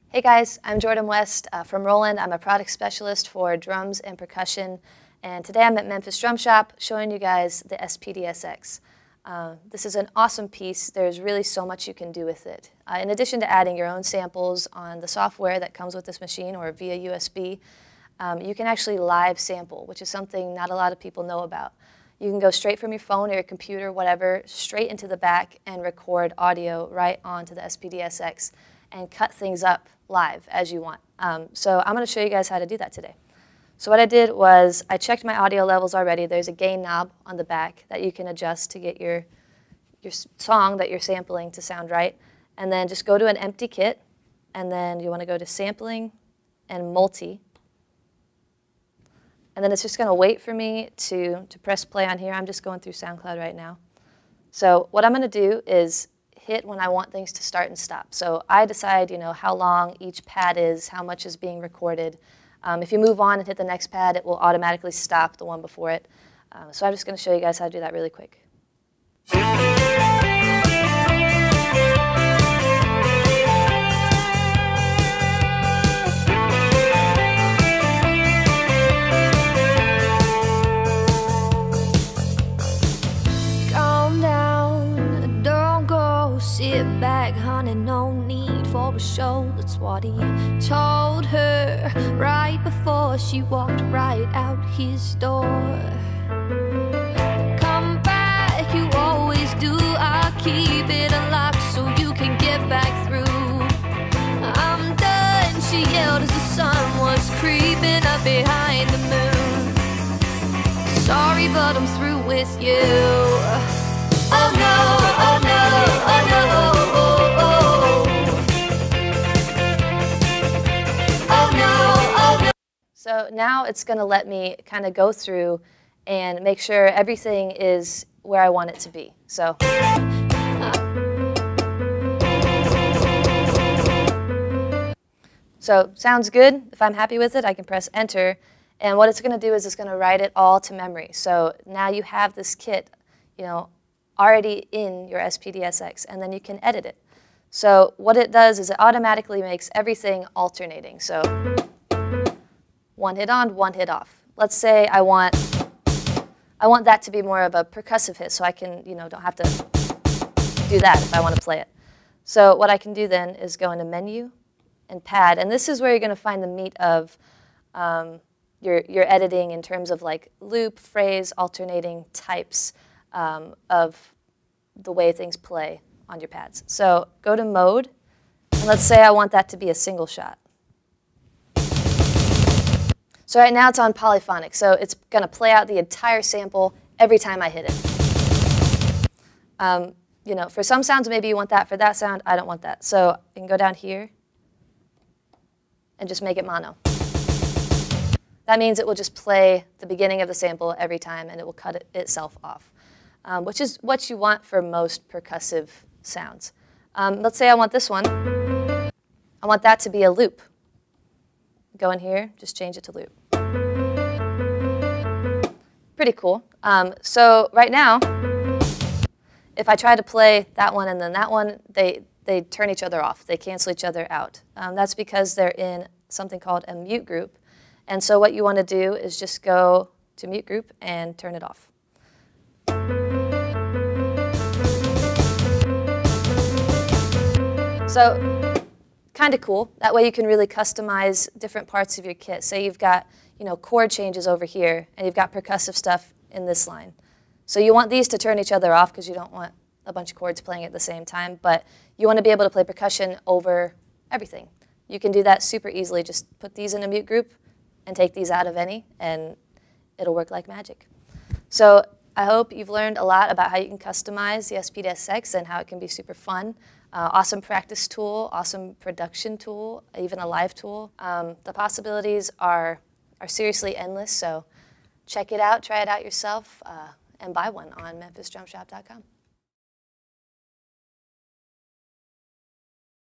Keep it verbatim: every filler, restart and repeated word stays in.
Hey guys, I'm Jordan West uh, from Roland. I'm a product specialist for drums and percussion, and today I'm at Memphis Drum Shop showing you guys the S P D S X. Uh, this is an awesome piece. There's really so much you can do with it. Uh, in addition to adding your own samples on the software that comes with this machine or via U S B, um, you can actually live sample, which is something not a lot of people know about. You can go straight from your phone or your computer, whatever, straight into the back and record audio right onto the S P D S X and cut things up live as you want. Um, so I'm going to show you guys how to do that today. So what I did was I checked my audio levels already. There's a gain knob on the back that you can adjust to get your, your song that you're sampling to sound right. And then just go to an empty kit, and then you want to go to sampling and multi. And then it's just going to wait for me to, to press play on here. I'm just going through SoundCloud right now. So what I'm going to do is hit when I want things to start and stop. So I decide, you know, how long each pad is, how much is being recorded. Um, if you move on and hit the next pad, it will automatically stop the one before it. Uh, so I'm just going to show you guys how to do that really quick. Sit back, honey, no need for a show. That's what he told her right before she walked right out his door. Come back, you always do. I'll keep it unlocked so you can get back through. I'm done, she yelled as the sun was creeping up behind the moon. Sorry, but I'm through with you. Oh no, oh no, oh no, oh, oh, oh no, oh no. So now it's going to let me kind of go through and make sure everything is where I want it to be. So, so sounds good. If I'm happy with it, I can press enter. And what it's going to do is it's going to write it all to memory. So now you have this kit, you know, already in your S P D S X, and then you can edit it. So what it does is it automatically makes everything alternating. So one hit on, one hit off. Let's say I want I want that to be more of a percussive hit, so I can, you know, don't have to do that if I want to play it. So what I can do then is go into menu and pad, and this is where you're going to find the meat of um, your your editing in terms of like loop, phrase, alternating types. Um, of the way things play on your pads. So go to mode, and let's say I want that to be a single shot. So right now it's on polyphonic, so it's going to play out the entire sample every time I hit it. Um, you know, for some sounds maybe you want that. For that sound, I don't want that. So I can go down here and just make it mono. That means it will just play the beginning of the sample every time, and it will cut it itself off. Um, which is what you want for most percussive sounds. Um, let's say I want this one. I want that to be a loop. Go in here, just change it to loop. Pretty cool. Um, so right now, if I try to play that one and then that one, they, they turn each other off. They cancel each other out. Um, that's because they're in something called a mute group. And so what you want to do is just go to mute group and turn it off. So, kind of cool. That way you can really customize different parts of your kit. Say you've got, you know, chord changes over here, and you've got percussive stuff in this line. So you want these to turn each other off because you don't want a bunch of chords playing at the same time, but you want to be able to play percussion over everything. You can do that super easily. Just put these in a mute group and take these out of any, and it'll work like magic. So I hope you've learned a lot about how you can customize the S P D S X and how it can be super fun. Uh, awesome practice tool, awesome production tool, even a live tool. Um, the possibilities are, are seriously endless, so check it out, try it out yourself, uh, and buy one on memphis drum shop dot com.